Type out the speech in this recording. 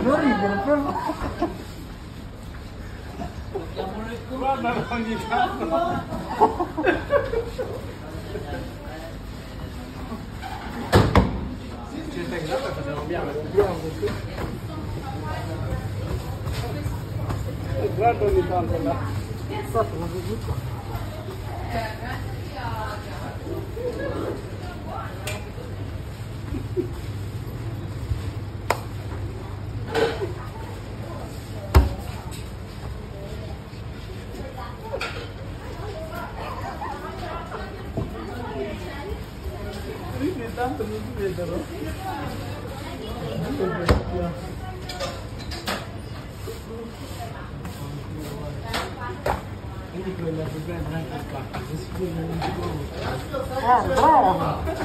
non ridere, però. Guarda ogni tanto. Ci stai grande perché non abbiamo. Guarda ogni tanto là. Fatto una cosa. Tanto non si vedono. Vedi quella problema anche il cacchio, si spiega non si può. Bravo!